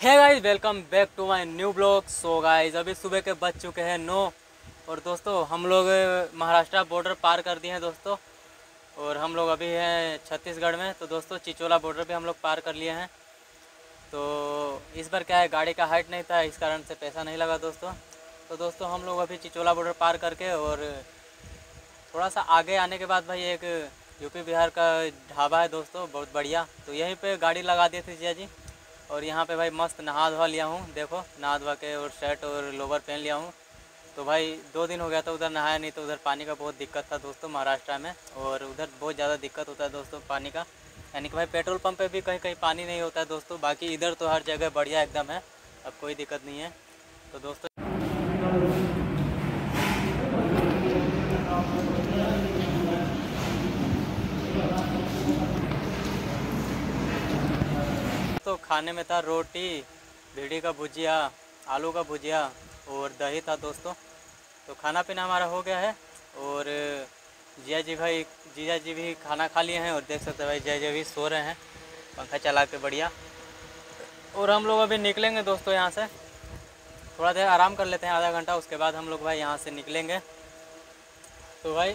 Hey guys, welcome back to my new blog. So guys, अभी सुबह के बज चुके हैं 9 और दोस्तों हम लोग महाराष्ट्र बॉर्डर पार कर दिए हैं दोस्तों। और हम लोग अभी हैं छत्तीसगढ़ में। तो दोस्तों चिचोला बॉर्डर भी हम लोग पार कर लिए हैं। तो इस बार क्या है, गाड़ी का हाइट नहीं था, इस कारण से पैसा नहीं लगा दोस्तों। तो दोस्तों हम लोग अभी चिचोला बॉर्डर पार करके और थोड़ा सा आगे आने के बाद भाई एक यूपी बिहार का ढाबा है दोस्तों, बहुत बढ़िया। तो यहीं पे गाड़ी लगा दी थी जिया जी। और यहाँ पे भाई मस्त नहा धोवा लिया हूँ, देखो नहा धोवा के, और शर्ट और लोवर पहन लिया हूँ। तो भाई 2 दिन हो गया था उधर नहाया नहीं, तो उधर पानी का बहुत दिक्कत था दोस्तों महाराष्ट्र में। और उधर बहुत ज़्यादा दिक्कत होता है दोस्तों पानी का, यानी कि भाई पेट्रोल पंप पे भी कहीं कहीं पानी नहीं होता है दोस्तों। बाकी इधर तो हर जगह बढ़िया एकदम है, अब कोई दिक्कत नहीं है। तो दोस्तों तो खाने में था रोटी, भिंडी का भुजिया, आलू का भुजिया और दही था दोस्तों। तो खाना पीना हमारा हो गया है। और जीजा जी भी खाना खा लिए हैं। और देख सकते हैं भाई जय भी सो रहे हैं पंखा चला के बढ़िया। और हम लोग अभी निकलेंगे दोस्तों यहाँ से, थोड़ा देर आराम कर लेते हैं, आधा घंटा, उसके बाद हम लोग भाई यहाँ से निकलेंगे। तो भाई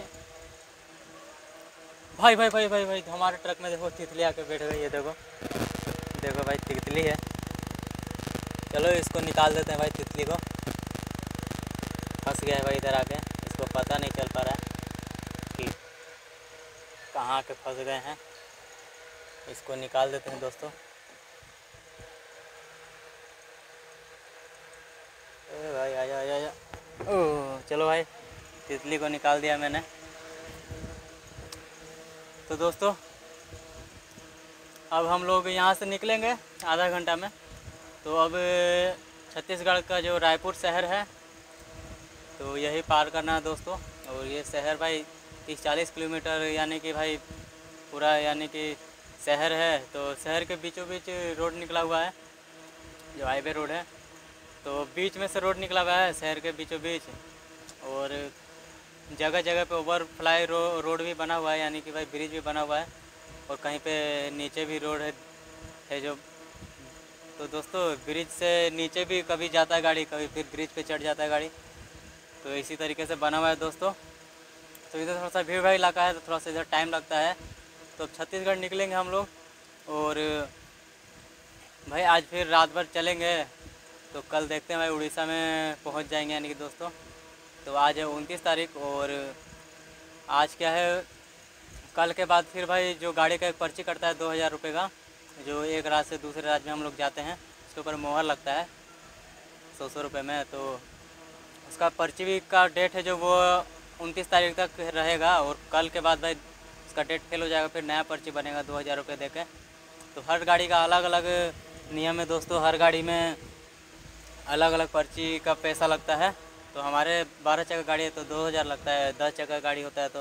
भाई भाई भाई भाई भाई हमारे ट्रक में देखो तितली आके बैठ गई है, देखो भाई तितली है। चलो इसको निकाल देते हैं भाई, तितली को फंस गया है भाई इधर आके, इसको पता नहीं चल पा रहा है कि कहाँ के फंस गए हैं। इसको निकाल देते हैं दोस्तों। अरे भाई आजा आजा आजा। ओह चलो भाई, तितली को निकाल दिया मैंने। तो दोस्तों अब हम लोग यहाँ से निकलेंगे आधा घंटा में। तो अब छत्तीसगढ़ का जो रायपुर शहर है तो यही पार करना है दोस्तों। और ये शहर भाई 30-40 किलोमीटर यानी कि भाई पूरा यानी कि शहर है। तो शहर के बीचों बीच रोड निकला हुआ है, जो हाईवे रोड है। तो बीच में से रोड निकला हुआ है शहर के बीचों बीच। और जगह जगह पे ओवरफ्लाई रोड भी बना हुआ है, यानी कि भाई ब्रिज भी बना हुआ है। और कहीं पे नीचे भी रोड है जो। तो दोस्तों ब्रिज से नीचे भी कभी जाता है गाड़ी, कभी फिर ब्रिज पे चढ़ जाता है गाड़ी। तो इसी तरीके से बना हुआ है दोस्तों। तो इधर थोड़ा सा भीड़ भाड़ इलाका है, तो थोड़ा सा इधर टाइम लगता है। तो अब छत्तीसगढ़ निकलेंगे हम लोग। और भाई आज फिर रात भर चलेंगे, तो कल देखते हैं भाई उड़ीसा में पहुंच जाएंगे यानी कि दोस्तों। तो आज है 29 तारीख। और आज क्या है, कल के बाद फिर भाई जो गाड़ी का एक पर्ची कटता है 2000 रुपये का, जो एक राज्य से दूसरे राज्य में हम लोग जाते हैं, उसके ऊपर मोहर लगता है 100 रुपये में। तो उसका पर्ची भी का डेट है जो वो 29 तारीख तक रहेगा। और कल के बाद भाई उसका डेट फेल हो जाएगा, फिर नया पर्ची बनेगा 2000 रुपये दे के। तो हर गाड़ी का अलग अलग नियम है दोस्तों, हर गाड़ी में अलग अलग पर्ची का पैसा लगता है। तो हमारे 12 चक्का गाड़ी है तो 2000 लगता है, 10 चक्का गाड़ी होता है तो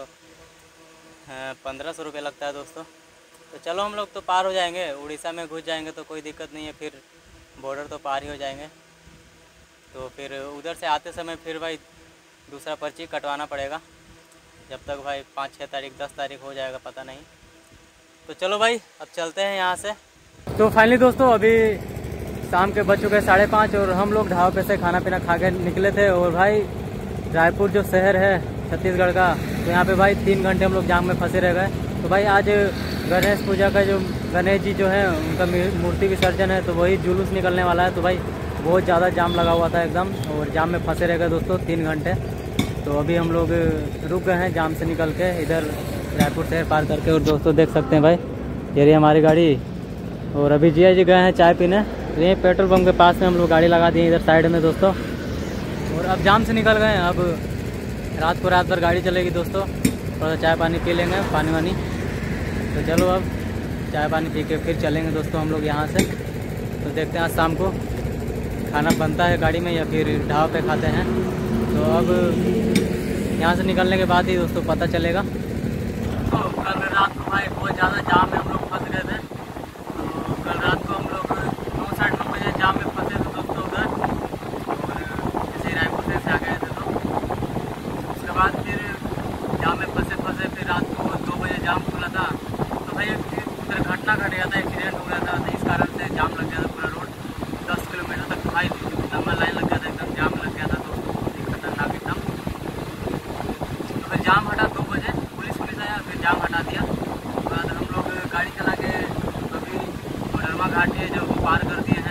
1500 रुपये लगता है दोस्तों। तो चलो हम लोग तो पार हो जाएंगे, उड़ीसा में घुस जाएंगे तो कोई दिक्कत नहीं है, फिर बॉर्डर तो पार ही हो जाएंगे। तो फिर उधर से आते समय फिर भाई दूसरा पर्ची कटवाना पड़ेगा, जब तक भाई 5-6 तारीख 10 तारीख हो जाएगा पता नहीं। तो चलो भाई अब चलते हैं यहाँ से। तो फाइनली दोस्तों अभी शाम के बज चुके 5:30 और हम लोग ढाबे पे से खाना पीना खा के निकले थे। और भाई रायपुर जो शहर है छत्तीसगढ़ का, तो यहाँ पे भाई 3 घंटे हम लोग जाम में फंसे रह गए। तो भाई आज गणेश पूजा का जो गणेश जी जो है उनका मूर्ति विसर्जन है, तो वही जुलूस निकलने वाला है। तो भाई बहुत ज़्यादा जाम लगा हुआ था एकदम, और जाम में फंसे रह गए दोस्तों 3 घंटे। तो अभी हम लोग रुक गए हैं जाम से निकल के इधर रायपुर शहर पार करके। और दोस्तों देख सकते हैं भाई ये रही हमारी गाड़ी। और अभी जिया जी गए हैं चाय पीने, ये पेट्रोल पंप के पास में हम लोग गाड़ी लगा दिए इधर साइड में दोस्तों। और अब जाम से निकल गए हैं, अब रात भर गाड़ी चलेगी दोस्तों। थोड़ा सा चाय पानी पी लेंगे, पानी वानी। तो चलो अब चाय पानी पी के फिर चलेंगे दोस्तों हम लोग यहाँ से। तो देखते हैं आज शाम को खाना बनता है गाड़ी में या फिर ढाबा पे खाते हैं। तो अब यहाँ से निकलने के बाद ही दोस्तों पता चलेगा। तो कल रात को भाई बहुत ज़्यादा जाम में हम लोग फंस गए थे। तो कल रात को हम लोग 9-9:30 बजे जाम में फंसे थे दोस्तों उधर। और जैसे रायपुर से आ गए थे तो उसके बाद फिर जाम में फंसे फिर रात को 2 बजे जाम खुला था। तो भाई उधर घटना घट गया था, एक्सीडेंट हो गया था, तो इस कारण से जाम लग गया था पूरा रोड। 10 घाटी है जो पार कर दिए हैं।